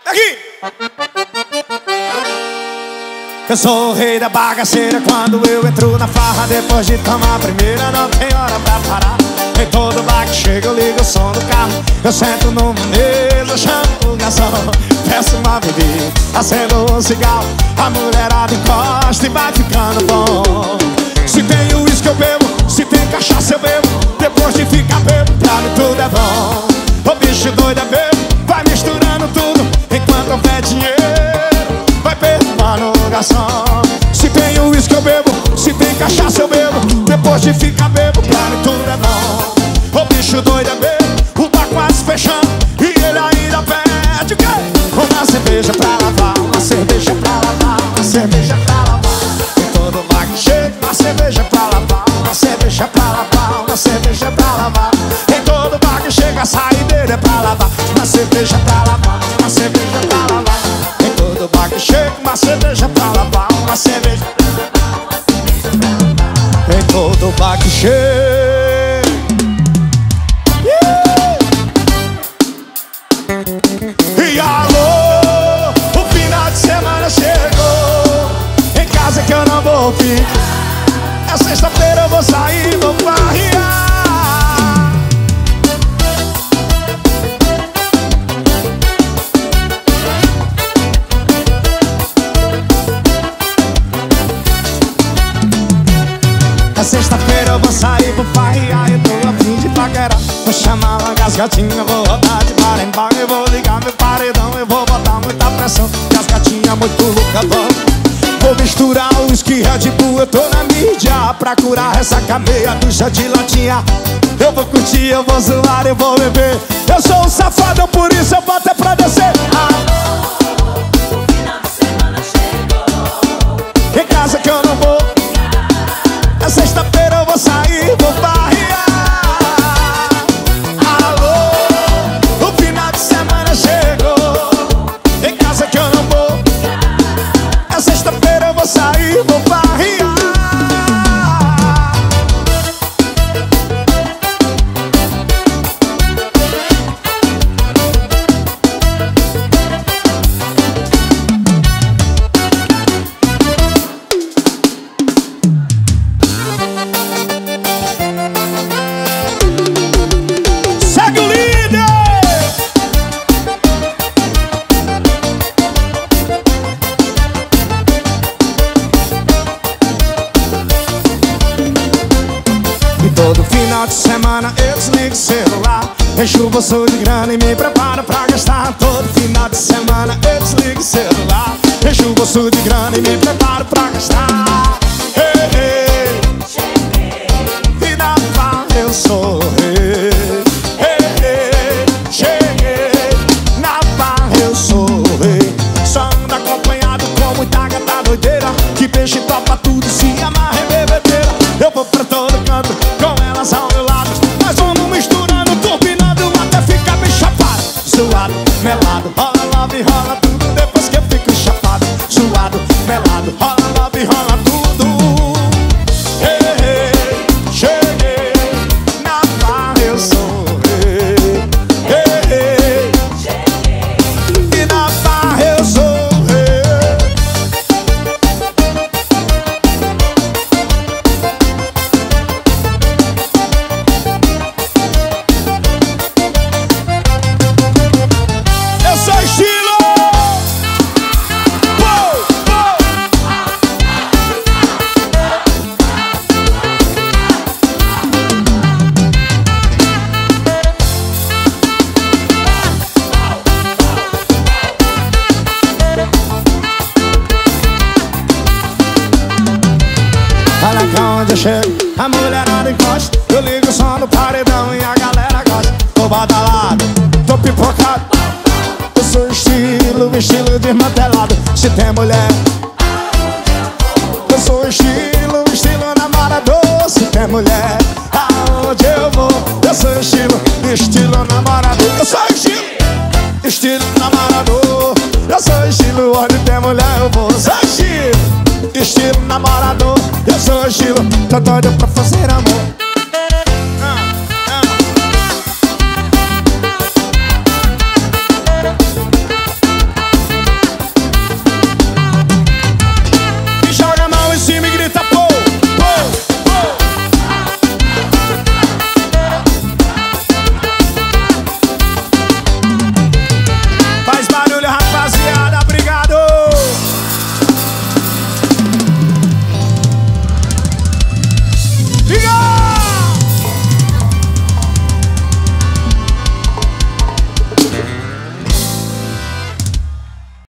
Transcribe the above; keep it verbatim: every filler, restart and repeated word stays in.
Aqui! Eu sou o rei da bagaceira quando eu entro na farra. Depois de tomar a primeira, não tem hora pra parar. Em todo bar que chega eu ligo o som do carro. Eu sento numa mesa, chamo o garçom, peço uma bebida, acendo um cigarro. A mulherada encosta e vai ficando bom. Se tem uísque eu bebo, se tem cachaça eu bebo. Depois de ficar bebo, pra mim tudo é bom. O bicho doido é bebo, vai misturando tudo. Enquanto houver dinheiro, vai perdoando o garçom. Se tem uísque eu bebo, se tem cachaça eu bebo. Depois de ficar bebo, pra mim tudo é bom. O bicho doido é bebo, o bar quase fechando, e ele ainda pede o quê? Uma cerveja pra lavar, uma cerveja pra lavar, uma cerveja pra lavar. Em todo bar que chega, uma cerveja pra lavar, uma cerveja pra lavar, uma cerveja pra lavar. Em todo bar que chega, a saideira é pra lavar, uma cerveja pra lavar, uma cerveja pra lavar. Em todo bar que chega, uma cerveja pra lavar, uma cerveja pra lavar, uma cerveja pra lavar. Em todo bar que chega. E alô, o final de semana chegou. Em casa que eu não vou ficar. É sexta-feira eu vou sair, vou farrear. É sexta-feira eu vou sair, vou farrear. Eu tô a fim de paquerar. Vou chamar uma gasgatinha, vou rodar de bar em bar. Eu vou ligar meu paredão, eu vou botar muita pressão. Gasgatinha muito louca, vamos. Vou misturar o whisky Red Bull. Eu tô na mídia pra curar ressaca meia ducha de latinha. Eu vou curtir, eu vou zoar, eu vou beber. Eu sou um safado, por isso eu boto é pra descer. Alô, o final de semana chegou. Em casa que eu não vou. É sexta-feira eu vou sair, vou farrear. Alô, o final de semana chegou. Em casa que eu não vou. É sexta-feira eu vou sair, vou farrear. Segue o líder! E todo final de semana eu desligo o celular, encho o bolso de grana e me preparo pra gastar. Todo final de semana eu desligo o celular, encho o bolso de grana e me preparo pra gastar. Ei, ei, e na farra eu sou rei. Ei, ei, cheguei, na farra eu sou rei. Só ando acompanhado com muita gata doideira, que peixe topa tudo, se amarra em bebedeira. Eu vou pra todo canto com elas ao meu lado. Nós vamos misturando, turbinando até ficar bem chapado. Suado, melado, rola love, rola tudo. Depois que eu fico chapado, suado, melado, rola love, rola tudo. Ei, ei, cheguei, na farra eu sou rei. Ei, ei, cheguei, e na farra eu sou rei. Eu sou estilo! Uou, uou. Olha pra onde eu chego, a mulherada encosta. Eu ligo o som do paredão e a galera gosta. Tô badalado, tô pipocado. Eu sou estilo, estilo desmantelado. Se tem mulher, eu sou estilo, estilo namorador. Se tem mulher, aonde eu vou? Eu sou estilo, estilo namorador. Eu sou estilo, estilo namorador. Eu sou estilo, onde tem mulher eu vou. Eu sou estilo, estilo namorador. Eu sou estilo, tô doido pra fazer amor.